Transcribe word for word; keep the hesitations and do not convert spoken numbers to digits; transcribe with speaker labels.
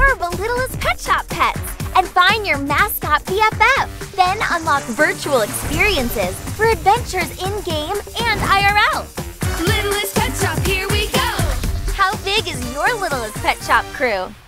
Speaker 1: adorable Littlest Pet Shop pets and find your mascot B F F. Then unlock virtual experiences for adventures in-game and I R L.
Speaker 2: Littlest Pet Shop, here we go!
Speaker 1: How big is your Littlest Pet Shop crew?